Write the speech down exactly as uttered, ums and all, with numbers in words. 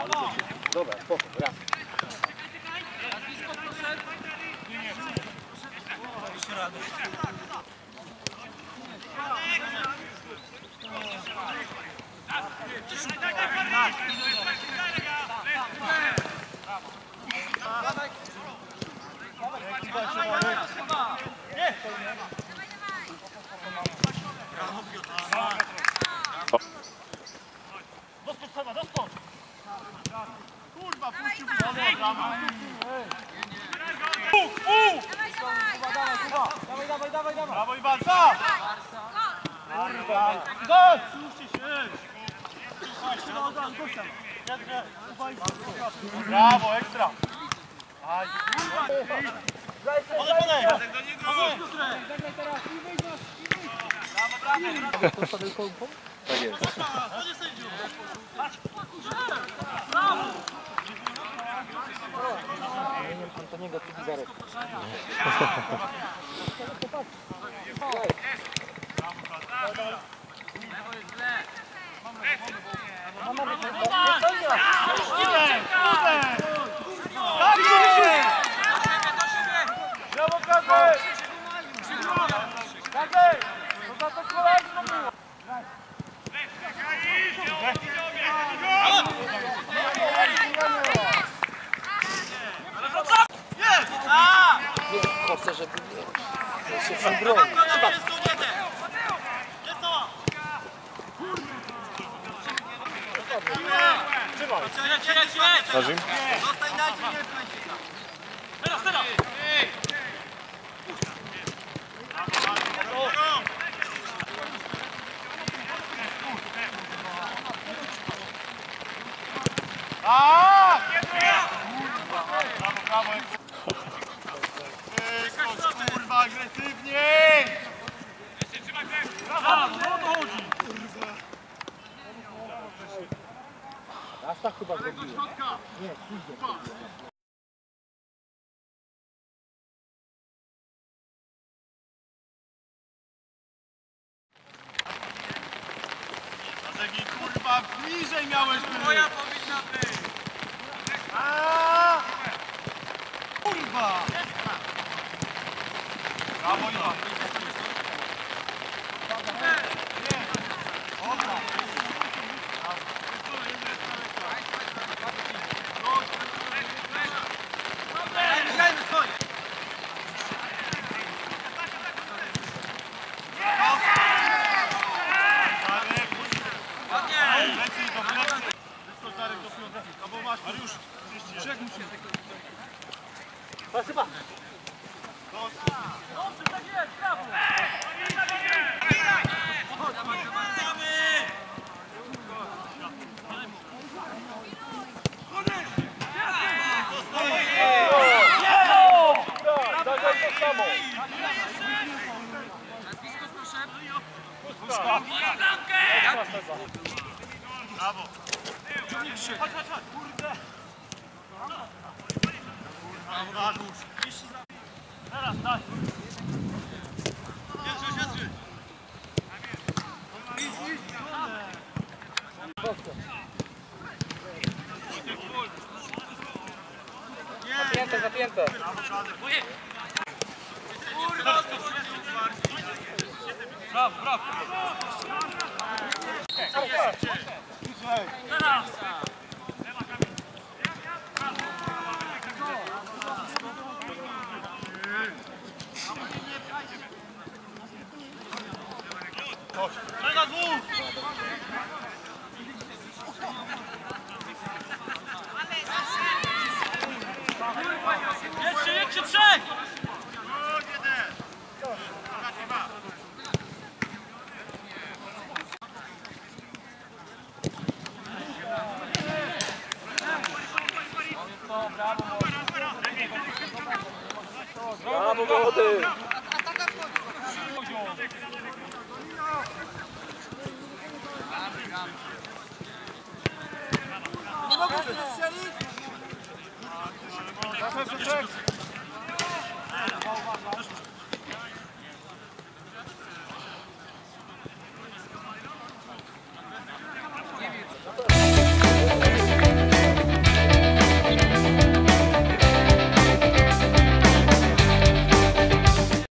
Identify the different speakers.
Speaker 1: Dobra, spoko, raz.
Speaker 2: Kurwa, puścił mi dawaj, dawaj, dawaj, dawaj, dawaj. Brawo, Iwan, za! Kurwa. Gol! Słuchajcie się. Brawo, ekstra. Aj. Podaj, podaj.
Speaker 1: Tak jest. Imieniem Antoniego Cygizarek.
Speaker 2: Brawo, Kazek! Kazek! To za to kolejno było!
Speaker 1: Chcę, żeby się przybronił.
Speaker 3: Możemy?
Speaker 2: Teraz, teraz! A! Brawo, brawo! Wyskocz, kurwa, agresywniej! Brawo, no to chodzi!
Speaker 1: Raz tak chyba zrobiłem. Nie, idzie.
Speaker 2: Kazegi, kurwa, bliżej miałeś być!
Speaker 4: Moja powinna być!
Speaker 2: A! Kurwa! Brawo, Iwan! Dobra!
Speaker 4: Grajmy, stoi!
Speaker 2: Lepiej do plecy! Wyskocz Darek do piątki, albo masz Mariusz! Żegnij się!
Speaker 1: Chyba.
Speaker 2: Dobrze, tak jest, brawo! Brawo! Chodź, chodź, chodź! Kurde! Brawo, Dariusz! Teraz, daj! Jedź, jedź, jedź!
Speaker 1: Zapięte, zapięte.
Speaker 2: Brawo, brawo! Teraz! Chodź na dwóch! Jedźcie, jedźcie, trzech!
Speaker 1: Brawo, młody!
Speaker 4: Nie mogę strzelić!
Speaker 2: Zaczynaj,